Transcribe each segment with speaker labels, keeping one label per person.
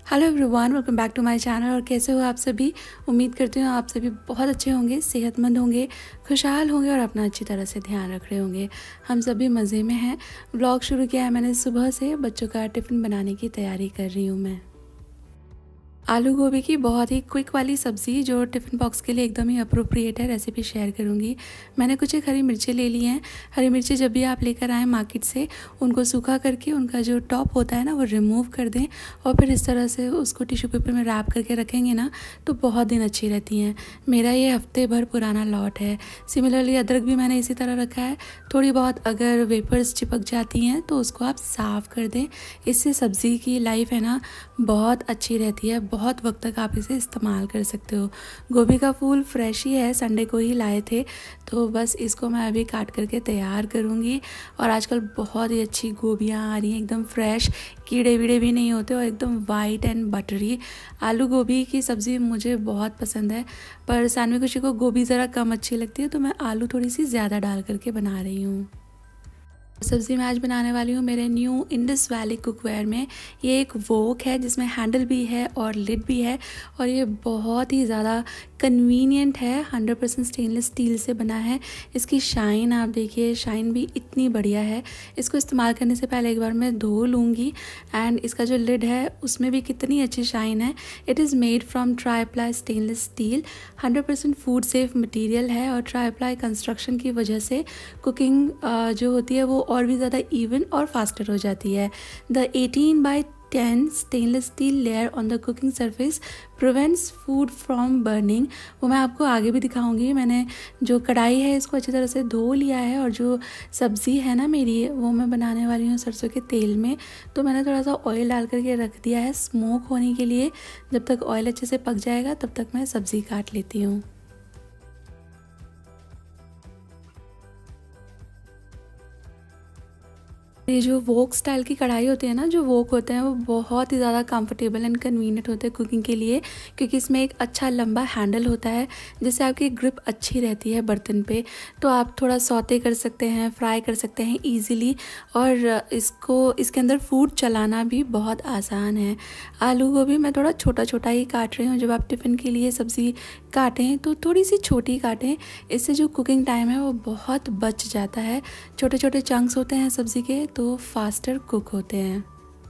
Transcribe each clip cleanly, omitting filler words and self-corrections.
Speaker 1: Hello everyone, welcome back to my channel. और कैसे हो आप सभी। उम्मीद करती हूँ आप सभी बहुत अच्छे होंगे, सेहतमंद होंगे, खुशहाल होंगे और अपना अच्छी तरह से ध्यान रख रहे होंगे। हम सभी मज़े में हैं। व्लॉग शुरू किया है मैंने सुबह से। बच्चों का टिफ़िन बनाने की तैयारी कर रही हूँ मैं। आलू गोभी की बहुत ही क्विक वाली सब्ज़ी जो टिफ़िन बॉक्स के लिए एकदम ही अप्रोप्रिएट है, रेसिपी शेयर करूँगी। मैंने कुछ एक हरी मिर्ची ले ली हैं। हरी मिर्ची जब भी आप लेकर आएँ मार्केट से, उनको सूखा करके उनका जो टॉप होता है ना वो रिमूव कर दें और फिर इस तरह से उसको टिश्यू पेपर में रैप करके रखेंगे ना तो बहुत दिन अच्छी रहती हैं। मेरा ये हफ्ते भर पुराना लॉट है। सिमिलरली अदरक भी मैंने इसी तरह रखा है। थोड़ी बहुत अगर वेपर्स चिपक जाती हैं तो उसको आप साफ़ कर दें। इससे सब्ज़ी की लाइफ है ना बहुत अच्छी रहती है। बहुत वक्त तक आप इसे इस्तेमाल कर सकते हो। गोभी का फूल फ्रेश ही है, संडे को ही लाए थे, तो बस इसको मैं अभी काट करके तैयार करूँगी। और आजकल बहुत ही अच्छी गोभियाँ आ रही हैं, एकदम फ्रेश, कीड़े वीड़े भी नहीं होते और एकदम वाइट एंड बटरी। आलू गोभी की सब्ज़ी मुझे बहुत पसंद है, पर सानवी खुशी को गोभी ज़रा कम अच्छी लगती है, तो मैं आलू थोड़ी सी ज़्यादा डाल करके बना रही हूँ। सब्ज़ी मैं आज बनाने वाली हूँ मेरे न्यू इंडस वैली कुकवेयर में। ये एक वोक है जिसमें हैंडल भी है और लिड भी है, और ये बहुत ही ज़्यादा कन्वीनियंट है। 100% स्टेनलेस स्टील से बना है। इसकी शाइन आप देखिए, शाइन भी इतनी बढ़िया है। इसको इस्तेमाल करने से पहले एक बार मैं धो लूँगी। एंड इसका जो लिड है उसमें भी कितनी अच्छी शाइन है। It is made from triply stainless steel. 100% food safe material है और ट्राईप्लाई कंस्ट्रक्शन की वजह से कुकिंग जो होती है वो और भी ज़्यादा इवन और फास्टर हो जाती है। The 18x10 stainless steel layer on the cooking surface prevents food from burning. वो मैं आपको आगे भी दिखाऊंगी। मैंने जो कढ़ाई है इसको अच्छी तरह से धो लिया है, और जो सब्ज़ी है ना मेरी वो मैं बनाने वाली हूँ सरसों के तेल में। तो मैंने थोड़ा सा ऑयल डाल करके रख दिया है स्मोक होने के लिए। जब तक ऑयल अच्छे से पक जाएगा तब तक मैं सब्ज़ी काट लेती हूँ। ये जो वोक स्टाइल की कढ़ाई होती है ना, जो वोक होते हैं वो बहुत ही ज़्यादा कंफर्टेबल एंड कन्वीनियंट होते हैं कुकिंग के लिए, क्योंकि इसमें एक अच्छा लंबा हैंडल होता है जिससे आपकी ग्रिप अच्छी रहती है बर्तन पे। तो आप थोड़ा सौते कर सकते हैं, फ्राई कर सकते हैं इजीली, और इसके अंदर फूड चलाना भी बहुत आसान है। आलू गोभी मैं थोड़ा छोटा छोटा ही काट रही हूँ। जब आप टिफ़िन के लिए सब्ज़ी काटें तो थोड़ी सी छोटी काटें, इससे जो कुकिंग टाइम है वो बहुत बच जाता है। छोटे छोटे चंक्स होते हैं सब्ज़ी के तो फास्टर कुक होते हैं।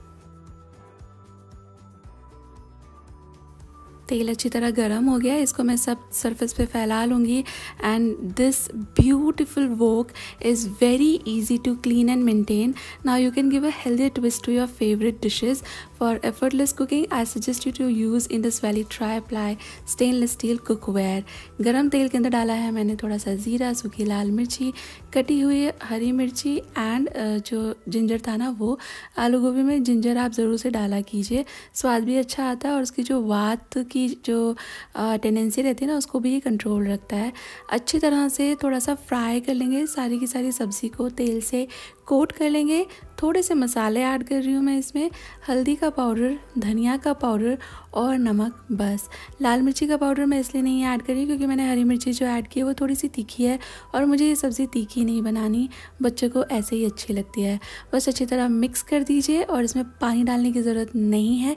Speaker 1: तेल अच्छी तरह गर्म हो गया, इसको मैं सब सरफेस पे फैला लूँगी। And this beautiful wok is very easy to clean and maintain. Now you can give a healthy twist to your favourite dishes. For effortless cooking I suggest you to use Indus Valley triply stainless steel cookware. गरम तेल के अंदर डाला है मैंने थोड़ा सा ज़ीरा, सूखी लाल मिर्ची, कटी हुई हरी मिर्ची एंड जो जिंजर था ना वो। आलू गोभी में जिंजर आप ज़रूर से डाला कीजिए, स्वाद भी अच्छा आता है और उसकी जो वात की जो टेंडेंसी रहती है ना उसको भी कंट्रोल रखता है। अच्छी तरह से थोड़ा सा फ्राई कर लेंगे सारी की सारी सब्ज़ी को, तेल से कोट कर लेंगे। थोड़े से मसाले ऐड कर रही हूँ मैं इसमें, हल्दी का पाउडर, धनिया का पाउडर और नमक बस। लाल मिर्ची का पाउडर मैं इसलिए नहीं ऐड करी क्योंकि मैंने हरी मिर्ची जो ऐड की है वो थोड़ी सी तीखी है और मुझे ये सब्ज़ी तीखी नहीं बनानी, बच्चों को ऐसे ही अच्छी लगती है। बस अच्छी तरह मिक्स कर दीजिए और इसमें पानी डालने की ज़रूरत नहीं है।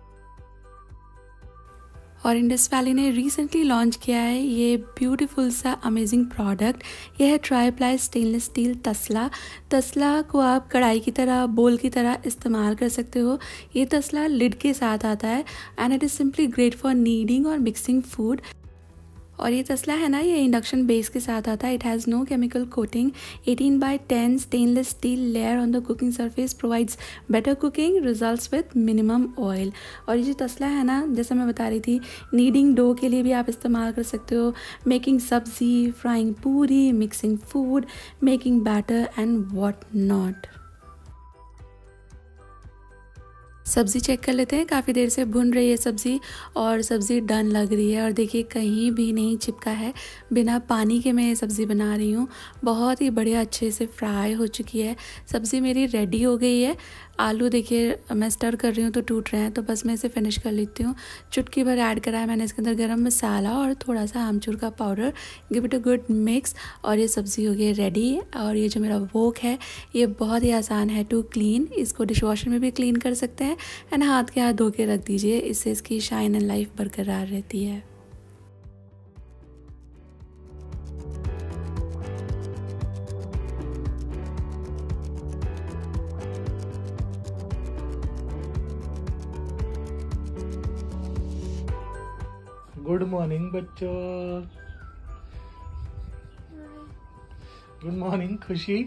Speaker 1: और इंडस वैली ने रिसेंटली लॉन्च किया है ये ब्यूटीफुल सा अमेजिंग प्रोडक्ट। यह है ट्राईप्लाई स्टेनलेस स्टील तसला। तसला को आप कढ़ाई की तरह, बोल की तरह इस्तेमाल कर सकते हो। ये तसला लिड के साथ आता है and it is simply great for kneading और मिक्सिंग फूड। और ये तसला है ना, ये इंडक्शन बेस के साथ आता है। It has no chemical coating. 18x10 stainless steel layer on the cooking surface provides better cooking results with minimum oil. और ये जो तसला है ना, जैसा मैं बता रही थी, नीडिंग डो के लिए भी आप इस्तेमाल कर सकते हो, making sabzi, frying puri, mixing food, making batter and what not. सब्ज़ी चेक कर लेते हैं। काफ़ी देर से भुन रही है सब्ज़ी और सब्ज़ी डन लग रही है, और देखिए कहीं भी नहीं चिपका है। बिना पानी के मैं ये सब्ज़ी बना रही हूँ। बहुत ही बढ़िया अच्छे से फ्राई हो चुकी है सब्ज़ी, मेरी रेडी हो गई है। आलू देखिए मैं स्टर कर रही हूँ तो टूट रहे हैं, तो बस मैं इसे फिनिश कर लेती हूँ। चुटकी भर ऐड करा है मैंने इसके अंदर गरम मसाला और थोड़ा सा आमचूर का powder. Give it a good mix और ये सब्ज़ी हो गई रेडी। और ये जो मेरा वोक है ये बहुत ही आसान है टू क्लीन। इसको डिश वॉशर में भी क्लीन कर सकते हैं एंड हाथ के हाथ धो के रख दीजिए, इससे इसकी शाइन एंड लाइफ बरकरार रहती है।
Speaker 2: गुड मॉर्निंग बच्चों। Good morning Khushi.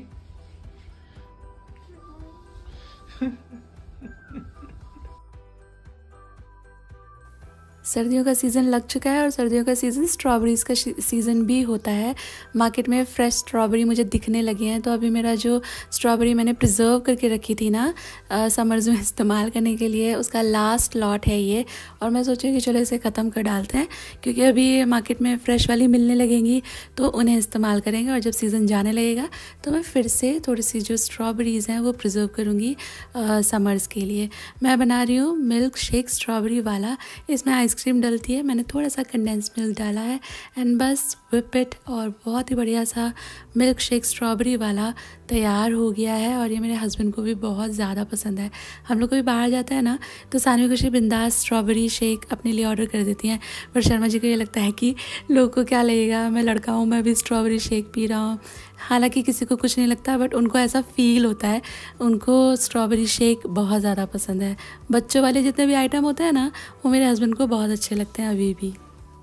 Speaker 1: सर्दियों का सीज़न लग चुका है और सर्दियों का सीज़न स्ट्रॉबेरीज़ का सीज़न भी होता है। मार्केट में फ्रेश स्ट्रॉबेरी मुझे दिखने लगी हैं, तो अभी मेरा जो स्ट्रॉबेरी मैंने प्रिजर्व करके रखी थी ना समर्स में इस्तेमाल करने के लिए, उसका लास्ट लॉट है ये। और मैं सोची कि चलो इसे ख़त्म कर डालते हैं, क्योंकि अभी मार्केट में फ़्रेश वाली मिलने लगेंगी तो उन्हें इस्तेमाल करेंगे, और जब सीज़न जाने लगेगा तो मैं फिर से थोड़ी सी जो स्ट्रॉबेरीज़ हैं वो प्रिजर्व करूँगी समर्स के लिए। मैं बना रही हूँ मिल्क शेक स्ट्रॉबेरी वाला। इसमें आइसक्रीम डलती है, मैंने थोड़ा सा कंडेंस मिल्क डाला है एंड बस व्हिप इट, और बहुत ही बढ़िया सा मिल्क शेक स्ट्रॉबेरी वाला तैयार हो गया है। और ये मेरे हस्बैंड को भी बहुत ज़्यादा पसंद है। हम लोग कभी बाहर जाते हैं ना तो सानवी खुशी बिंदास स्ट्रॉबेरी शेक अपने लिए ऑर्डर कर देती हैं, पर शर्मा जी को ये लगता है कि लोगों को क्या लगेगा, मैं लड़का हूँ, मैं भी स्ट्रॉबेरी शेक पी रहा हूँ। हालांकि किसी को कुछ नहीं लगता, बट उनको ऐसा फील होता है, उनको स्ट्रॉबेरी शेक बहुत ज़्यादा पसंद है। बच्चों वाले जितने भी आइटम होते हैं ना, वो मेरे हस्बैंड को बहुत अच्छे लगते हैं अभी भी।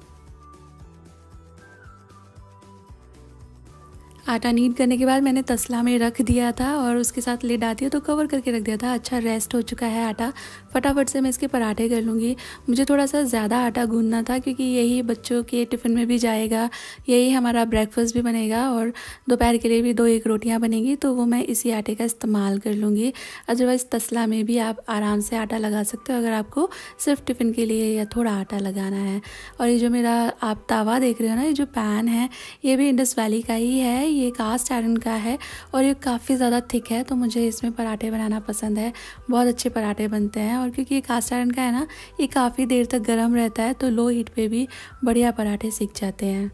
Speaker 1: आटा नीड करने के बाद मैंने तसला में रख दिया था, और उसके साथ लिड आती है तो कवर करके रख दिया था। अच्छा रेस्ट हो चुका है आटा, फटाफट से मैं इसके पराठे कर लूँगी। मुझे थोड़ा सा ज़्यादा आटा गूंदना था, क्योंकि यही बच्चों के टिफ़िन में भी जाएगा, यही हमारा ब्रेकफास्ट भी बनेगा, और दोपहर के लिए भी 2-1 रोटियाँ बनेंगी, तो वो मैं इसी आटे का इस्तेमाल कर लूँगी। अदरवाइज़ तसला में भी आप आराम से आटा लगा सकते हो, अगर आपको सिर्फ टिफ़िन के लिए या थोड़ा आटा लगाना है। और ये जो मेरा आप तावा देख रहे हो ना, ये जो पैन है, ये भी इंडस वैली का ही है, ये कास्ट आयरन का है, और ये काफ़ी ज़्यादा थिक है, तो मुझे इसमें पराठे बनाना पसंद है। बहुत अच्छे पराठे बनते हैं, और क्योंकि ये कास्ट आयरन का है ना, ये काफ़ी देर तक गर्म रहता है, तो लो हीट पे भी बढ़िया पराठे सिक जाते हैं।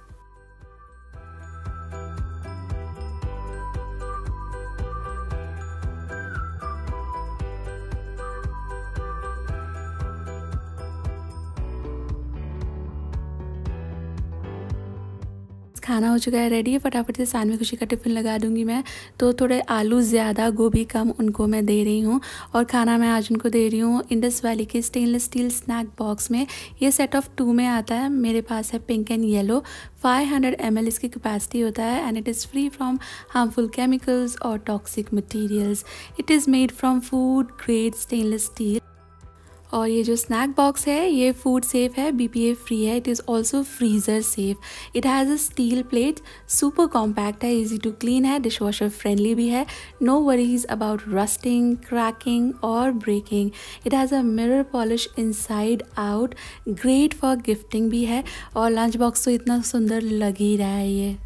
Speaker 1: खाना हो चुका है रेडी, फटाफट से सानवी खुशी का टिफ़िन लगा दूंगी मैं। तो थोड़े आलू ज़्यादा, गोभी कम, उनको मैं दे रही हूँ। और खाना मैं आज उनको दे रही हूँ इंडस वैली के स्टेनलेस स्टील स्नैक बॉक्स में। ये सेट ऑफ 2 में आता है, मेरे पास है पिंक एंड येलो। 500 ml इसकी कैपेसिटी होता है, and it is free from harmful chemicals और toxic materials. It is made from food grade stainless steel. और ये जो स्नैक बॉक्स है ये फूड सेफ है, BPA फ्री है। It is also freezer safe. It has a steel plate, super compact है, easy to clean है, dish washer friendly भी है। No worries about rusting, cracking और breaking. It has a mirror polish inside out, great for gifting भी है। और lunch box तो इतना सुंदर लग ही रहा है ये।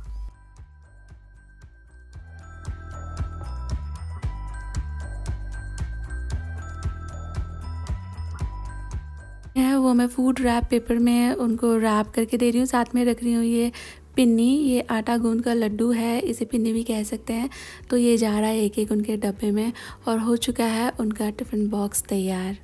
Speaker 1: है वो मैं फूड रैप पेपर में उनको रैप करके दे रही हूँ। साथ में रख रही हूँ ये पिन्नी, ये आटा गूंद का लड्डू है, इसे पिन्नी भी कह सकते हैं। तो ये जा रहा है एक एक उनके डब्बे में, और हो चुका है उनका टिफ़िन बॉक्स तैयार।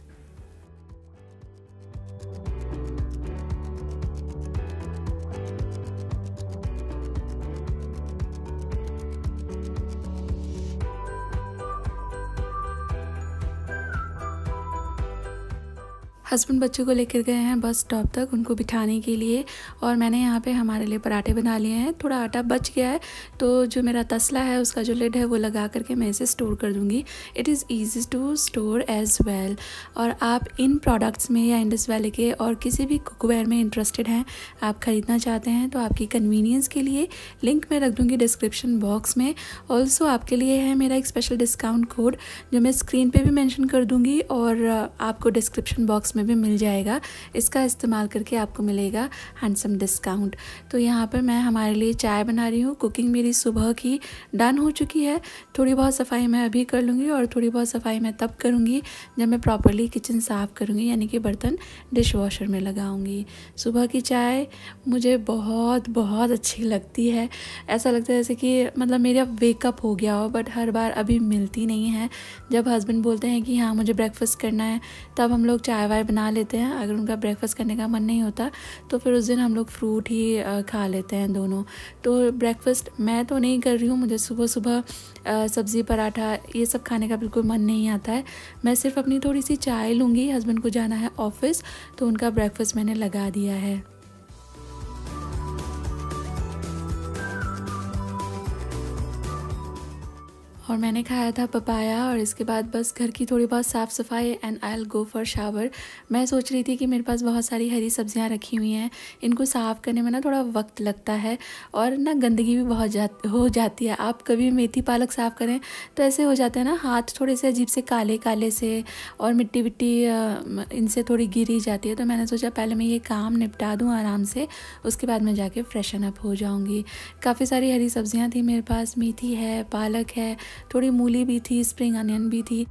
Speaker 1: हस्बैंड बच्चों को लेकर गए हैं बस स्टॉप तक उनको बिठाने के लिए, और मैंने यहाँ पे हमारे लिए पराठे बना लिए हैं। थोड़ा आटा बच गया है, तो जो मेरा तसला है उसका जो लिड है वो लगा करके मैं इसे स्टोर कर दूँगी। It is easy to store as well. और आप इन प्रोडक्ट्स में या इंडस वैली के और किसी भी कुकवेयर में इंटरेस्टेड हैं, आप ख़रीदना चाहते हैं, तो आपकी कन्वीनियंस के लिए लिंक मैं रख दूँगी डिस्क्रिप्शन बॉक्स में। ऑल्सो आपके लिए है मेरा एक स्पेशल डिस्काउंट कोड, जो मैं स्क्रीन पर भी मैंशन कर दूँगी और आपको डिस्क्रिप्शन बॉक्स में इसमें भी मिल जाएगा। इसका इस्तेमाल करके आपको मिलेगा हैंडसम डिस्काउंट। तो यहाँ पर मैं हमारे लिए चाय बना रही हूँ। कुकिंग मेरी सुबह की डन हो चुकी है। थोड़ी बहुत सफाई मैं अभी कर लूँगी और थोड़ी बहुत सफाई मैं तब करूँगी जब मैं प्रॉपरली किचन साफ़ करूँगी, यानी कि बर्तन डिश वॉशर में लगाऊँगी। सुबह की चाय मुझे बहुत बहुत अच्छी लगती है। ऐसा लगता है जैसे कि मतलब मेरा वेकअप हो गया हो, बट हर बार अभी मिलती नहीं है। जब हस्बैंड बोलते हैं कि हाँ मुझे ब्रेकफास्ट करना है, तब हम लोग चाय वाय बना लेते हैं। अगर उनका ब्रेकफास्ट करने का मन नहीं होता तो फिर उस दिन हम लोग फ्रूट ही खा लेते हैं दोनों। तो ब्रेकफास्ट मैं तो नहीं कर रही हूँ, मुझे सुबह सुबह सब्ज़ी पराठा ये सब खाने का बिल्कुल मन नहीं आता है। मैं सिर्फ अपनी थोड़ी सी चाय लूँगी। हस्बैंड को जाना है ऑफिस, तो उनका ब्रेकफास्ट मैंने लगा दिया है। और मैंने खाया था पपाया, और इसके बाद बस घर की थोड़ी बहुत साफ़ सफाई and I will go for shower. मैं सोच रही थी कि मेरे पास बहुत सारी हरी सब्जियां रखी हुई हैं, इनको साफ़ करने में ना थोड़ा वक्त लगता है और ना गंदगी भी बहुत हो जाती है। आप कभी मेथी पालक साफ़ करें तो ऐसे हो जाते हैं ना, हाथ थोड़े से अजीब से काले काले से और मिट्टी विट्टी इनसे थोड़ी गिरी जाती है। तो मैंने सोचा पहले मैं ये काम निपटा दूँ आराम से, उसके बाद मैं जाके फ्रेशन अप हो जाऊँगी। काफ़ी सारी हरी सब्जियाँ थी मेरे पास, मेथी है, पालक है, थोड़ी मूली भी थी, स्प्रिंग अनियन भी थी।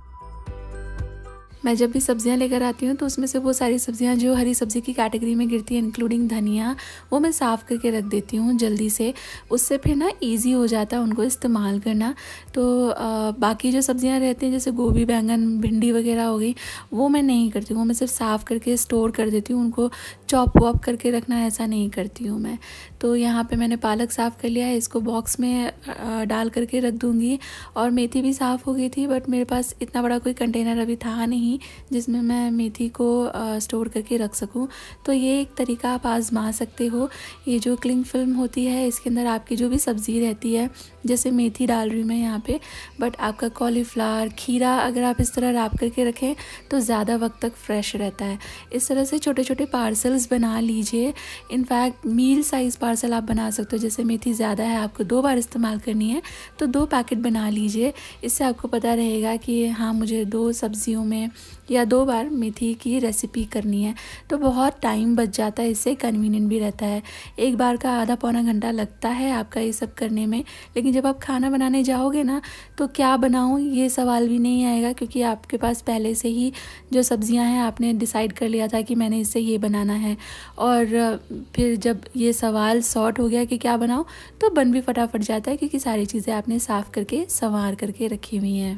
Speaker 1: मैं जब भी सब्जियां लेकर आती हूँ तो उसमें से वो सारी सब्जियां जो हरी सब्ज़ी की कैटेगरी में गिरती है, इंक्लूडिंग धनिया, वो मैं साफ़ करके रख देती हूँ जल्दी से। उससे फिर ना इजी हो जाता है उनको इस्तेमाल करना। तो बाकी जो सब्जियां रहती हैं जैसे गोभी, बैंगन, भिंडी वगैरह हो गई, वो मैं नहीं करती हूँ। मैं सिर्फ साफ़ करके स्टोर कर देती हूँ, उनको चॉप वॉप करके रखना ऐसा नहीं करती हूँ मैं। तो यहाँ पे मैंने पालक साफ़ कर लिया है, इसको बॉक्स में डाल करके रख दूँगी। और मेथी भी साफ़ हो गई थी, बट मेरे पास इतना बड़ा कोई कंटेनर अभी था नहीं जिसमें मैं मेथी को स्टोर करके रख सकूं। तो ये एक तरीका आप आज़मा सकते हो। ये जो क्लिंग फिल्म होती है, इसके अंदर आपकी जो भी सब्ज़ी रहती है, जैसे मेथी डाल रही हूँ मैं यहाँ पे, बट आपका कॉलीफ्लावर, खीरा अगर आप इस तरह रैप करके रखें तो ज़्यादा वक्त तक फ्रेश रहता है। इस तरह से छोटे छोटे पार्सल्स बना लीजिए। इनफैक्ट मील साइज़ पार्सल आप बना सकते हो। जैसे मेथी ज़्यादा है, आपको 2 बार इस्तेमाल करनी है, तो 2 पैकेट बना लीजिए। इससे आपको पता रहेगा कि हाँ मुझे 2 सब्जियों में या 2 बार मेथी की रेसिपी करनी है। तो बहुत टाइम बच जाता है, इससे कन्वीनियंट भी रहता है। एक बार का आधा पौना घंटा लगता है आपका ये सब करने में, लेकिन जब आप खाना बनाने जाओगे ना तो क्या बनाऊँ ये सवाल भी नहीं आएगा, क्योंकि आपके पास पहले से ही जो सब्जियां हैं आपने डिसाइड कर लिया था कि मैंने इससे ये बनाना है। और फिर जब ये सवाल सॉर्ट हो गया कि क्या बनाऊँ, तो बन भी फटाफट जाता है, क्योंकि सारी चीज़ें आपने साफ़ करके संवार करके रखी हुई हैं।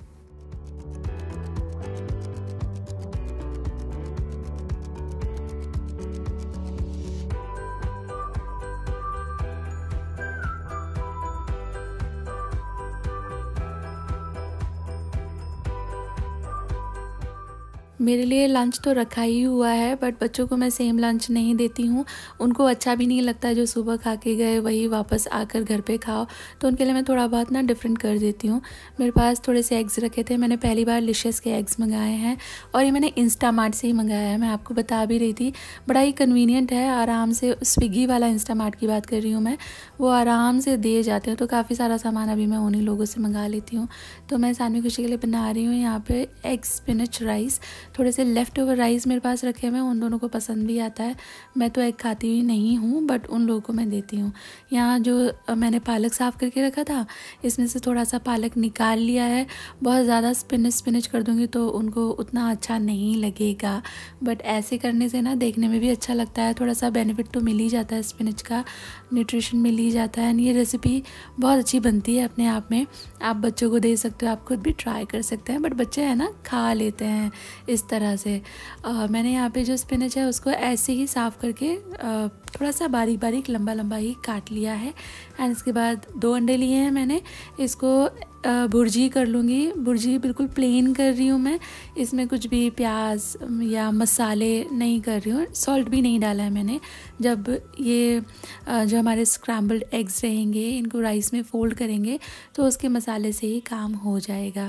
Speaker 1: मेरे लिए लंच तो रखा ही हुआ है, बट बच्चों को मैं सेम लंच नहीं देती हूँ। उनको अच्छा भी नहीं लगता है जो सुबह खा के गए वही वापस आकर घर पे खाओ। तो उनके लिए मैं थोड़ा बहुत ना डिफरेंट कर देती हूँ। मेरे पास थोड़े से एग्स रखे थे, मैंने पहली बार लिशियस के एग्स मंगाए हैं, और ये मैंने इंस्टामार्ट से ही मंगाया है। मैं आपको बता भी रही थी, बड़ा ही कन्वीनियंट है। आराम से स्विगी वाला इंस्टामार्ट की बात कर रही हूँ मैं, वो आराम से दे जाते हैं। तो काफ़ी सारा सामान अभी मैं उन्हीं लोगों से मंगा लेती हूँ। तो मैं सानवी खुशी के लिए बना रही हूँ यहाँ पे एग स्पिनच राइस। थोड़े से लेफ़्ट ओवर राइस मेरे पास रखे हुए हैं, उन दोनों को पसंद भी आता है। मैं तो एग खाती हुई नहीं हूँ, बट उन लोगों को मैं देती हूँ। यहाँ जो मैंने पालक साफ़ करके रखा था, इसमें से थोड़ा सा पालक निकाल लिया है। बहुत ज़्यादा स्पिनच कर दूँगी तो उनको उतना अच्छा नहीं लगेगा, बट ऐसे करने से ना देखने में भी अच्छा लगता है। थोड़ा सा बेनिफिट तो मिल ही जाता है, स्पिनच का न्यूट्रिशन मिल ही जाता है। ये रेसिपी बहुत अच्छी बनती है अपने आप में। आप बच्चों को दे सकते हो, आप खुद भी ट्राई कर सकते हैं, बट बच्चे हैं ना खा लेते हैं इस तरह से। मैंने यहाँ पे जो स्पिनच है उसको ऐसे ही साफ़ करके थोड़ा सा बारीक बारीक लंबा लंबा ही काट लिया है। एंड इसके बाद 2 अंडे लिए हैं मैंने, इसको भुर्जी कर लूँगी। भुर्जी बिल्कुल प्लेन कर रही हूँ मैं, इसमें कुछ भी प्याज या मसाले नहीं कर रही हूँ, सॉल्ट भी नहीं डाला है मैंने। जब ये जो हमारे स्क्रैम्बल्ड एग्स रहेंगे, इनको राइस में फोल्ड करेंगे तो उसके मसाले से ही काम हो जाएगा।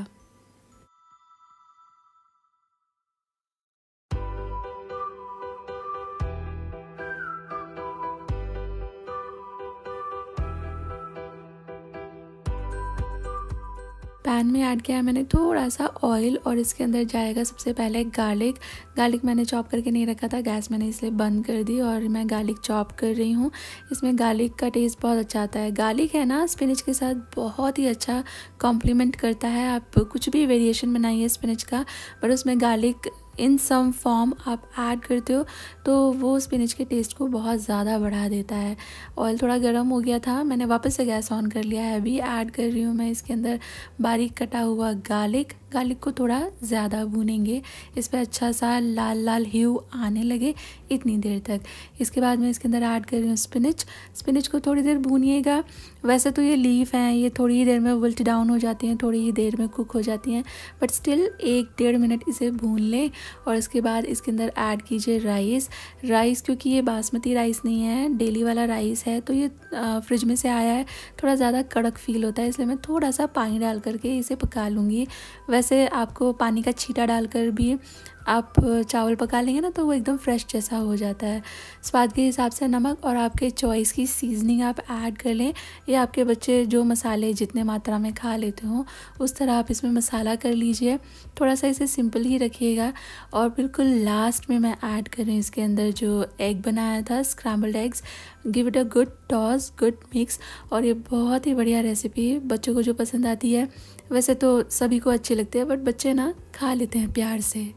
Speaker 1: पैन में ऐड किया है मैंने थोड़ा सा ऑयल और इसके अंदर जाएगा सबसे पहले गार्लिक मैंने चॉप करके नहीं रखा था, गैस मैंने इसलिए बंद कर दी और मैं गार्लिक चॉप कर रही हूँ। इसमें गार्लिक का टेस्ट बहुत अच्छा आता है। गार्लिक है ना स्पिनच के साथ बहुत ही अच्छा कॉम्प्लीमेंट करता है। आप कुछ भी वेरिएशन बनाइए स्पिनच का, पर उसमें गार्लिक इन सम फॉर्म आप ऐड करते हो तो वो स्पिनच के टेस्ट को बहुत ज़्यादा बढ़ा देता है। ऑयल थोड़ा गर्म हो गया था, मैंने वापस से गैस ऑन कर लिया है। अभी ऐड कर रही हूँ मैं इसके अंदर बारीक कटा हुआ गार्लिक को थोड़ा ज़्यादा भूनेंगे, इस पर अच्छा सा लाल लाल ह्यू आने लगे इतनी देर तक। इसके बाद मैं इसके अंदर ऐड कर रही हूँ स्पिनच को थोड़ी देर भूनिएगा। वैसे तो ये लीफ हैं, ये थोड़ी ही देर में विल्ट डाउन हो जाती हैं, थोड़ी ही देर में कुक हो जाती हैं, बट स्टिल 1-1.5 मिनट इसे भून लें। और इसके बाद इसके अंदर ऐड कीजिए राइस, क्योंकि ये बासमती राइस नहीं है, डेली वाला राइस है, तो ये फ्रिज में से आया है, थोड़ा ज़्यादा कड़क फील होता है, इसलिए मैं थोड़ा सा पानी डाल करके इसे पका लूँगी। वैसे आपको पानी का छींटा डालकर भी आप चावल पका लेंगे ना तो वो एकदम फ्रेश जैसा हो जाता है। स्वाद के हिसाब से नमक और आपके चॉइस की सीजनिंग आप ऐड कर लें, या आपके बच्चे जो मसाले जितने मात्रा में खा लेते हो उस तरह आप इसमें मसाला कर लीजिए। थोड़ा सा इसे सिंपल ही रखिएगा। और बिल्कुल लास्ट में मैं ऐड कर रही हूँ इसके अंदर जो एग बनाया था, scrambled eggs. Give it a good toss, good mix. और ये बहुत ही बढ़िया रेसिपी बच्चों को जो पसंद आती है, वैसे तो सभी को अच्छी लगती है बट बच्चे ना खा लेते हैं प्यार से।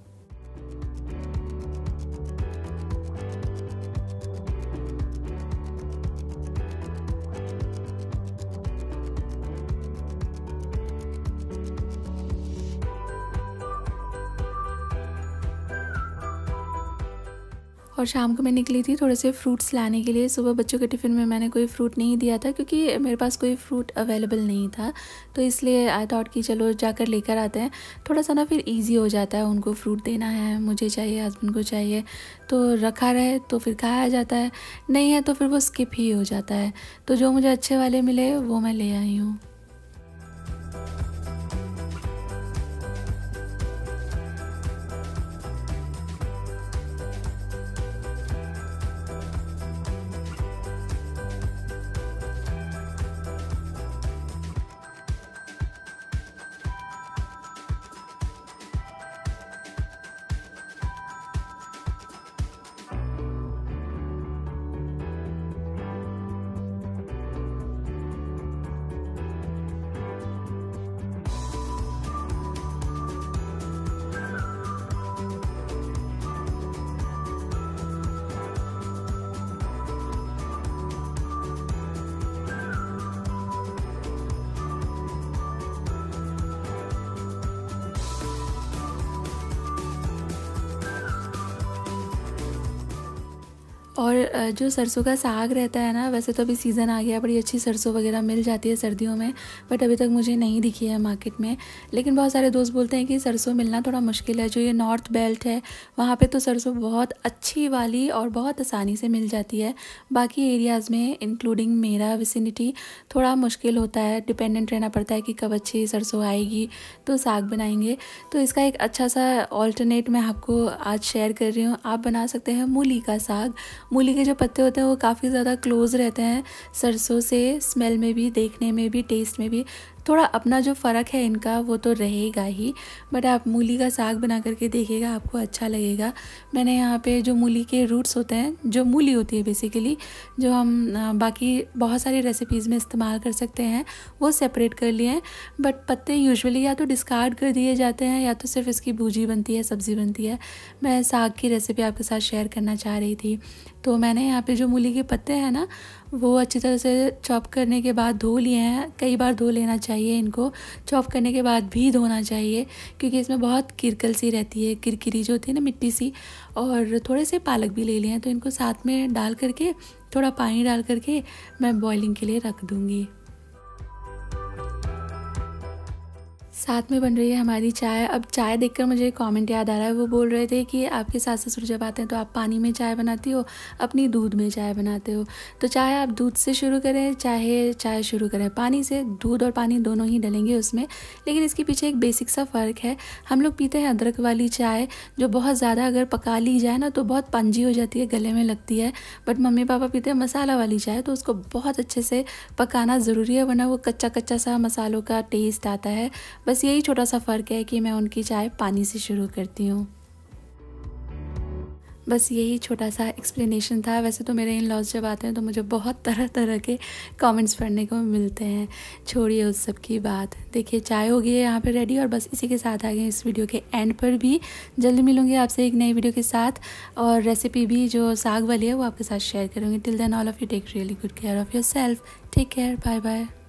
Speaker 1: और शाम को मैं निकली थी थोड़े से फ्रूट्स लाने के लिए। सुबह बच्चों के टिफ़िन में मैंने कोई फ्रूट नहीं दिया था क्योंकि मेरे पास कोई फ्रूट अवेलेबल नहीं था, तो इसलिए आई थॉट कि चलो जाकर लेकर आते हैं। थोड़ा सा ना फिर इजी हो जाता है, उनको फ्रूट देना है, मुझे चाहिए, हस्बैंड को चाहिए, तो रखा रहे तो फिर खाया जाता है, नहीं है तो फिर वो स्किप ही हो जाता है। तो जो मुझे अच्छे वाले मिले वो मैं ले आई हूँ। और जो सरसों का साग रहता है ना, वैसे तो अभी सीज़न आ गया, बड़ी अच्छी सरसों वगैरह मिल जाती है सर्दियों में, बट अभी तक मुझे नहीं दिखी है मार्केट में। लेकिन बहुत सारे दोस्त बोलते हैं कि सरसों मिलना थोड़ा मुश्किल है। जो ये नॉर्थ बेल्ट है वहाँ पे तो सरसों बहुत अच्छी वाली और बहुत आसानी से मिल जाती है। बाकी एरियाज़ में इंक्लूडिंग मेरा विसिनिटी थोड़ा मुश्किल होता है, डिपेंडेंट रहना पड़ता है कि कब अच्छी सरसों आएगी तो साग बनाएंगे। तो इसका एक अच्छा सा ऑल्टरनेट मैं आपको आज शेयर कर रही हूँ। आप बना सकते हैं मूली का साग। मूली के जो पत्ते होते हैं वो काफ़ी ज़्यादा क्लोज रहते हैं सरसों से, स्मेल में भी, देखने में भी, टेस्ट में भी। थोड़ा अपना जो फ़र्क है इनका वो तो रहेगा ही, बट आप मूली का साग बना करके देखिएगा, आपको अच्छा लगेगा। मैंने यहाँ पे जो मूली के रूट्स होते हैं, जो मूली होती है बेसिकली, जो हम बाकी बहुत सारी रेसिपीज़ में इस्तेमाल कर सकते हैं, वो सेपरेट कर लिए हैं। बट पत्ते यूजुअली या तो डिस्कार्ड कर दिए जाते हैं या तो सिर्फ इसकी भूजी बनती है, सब्ज़ी बनती है। मैं साग की रेसिपी आपके साथ शेयर करना चाह रही थी। तो मैंने यहाँ पे जो मूली के पत्ते हैं ना, वो अच्छी तरह से चॉप करने के बाद धो लिए हैं। कई बार धो लेना चाहिए इनको, चॉप करने के बाद भी धोना चाहिए, क्योंकि इसमें बहुत किरकल सी रहती है, किरकिरी जो होती है ना, मिट्टी सी। और थोड़े से पालक भी ले लिए हैं, तो इनको साथ में डाल करके, थोड़ा पानी डाल करके मैं बॉइलिंग के लिए रख दूँगी। साथ में बन रही है हमारी चाय। अब चाय देखकर मुझे कमेंट याद आ रहा है, वो बोल रहे थे कि आपके सास ससुर जब आते हैं तो आप पानी में चाय बनाती हो, अपनी दूध में चाय बनाते हो। तो चाय आप दूध से शुरू करें चाहे चाय शुरू करें पानी से, दूध और पानी दोनों ही डलेंगे उसमें। लेकिन इसके पीछे एक बेसिक सा फ़र्क है। हम लोग पीते हैं अदरक वाली चाय, जो बहुत ज़्यादा अगर पका ली जाए ना तो बहुत पंजी हो जाती है, गले में लगती है। बट मम्मी पापा पीते हैं मसाला वाली चाय, तो उसको बहुत अच्छे से पकाना ज़रूरी है, वरना वो कच्चा कच्चा सा मसालों का टेस्ट आता है। बस यही छोटा सा फ़र्क है कि मैं उनकी चाय पानी से शुरू करती हूँ। बस यही छोटा सा एक्सप्लेनेशन था। वैसे तो मेरे इन लॉज जब आते हैं तो मुझे बहुत तरह तरह के कमेंट्स पढ़ने को मिलते हैं। छोड़िए उस सब की बात। देखिए चाय हो गई है यहाँ पे रेडी, और बस इसी के साथ आ गए इस वीडियो के एंड पर भी। जल्दी मिलूंगी आपसे एक नई वीडियो के साथ, और रेसिपी भी जो साग वाली है वो आपके साथ शेयर करूँगी। Till then all of you take really good care of yourself. Take care, bye bye.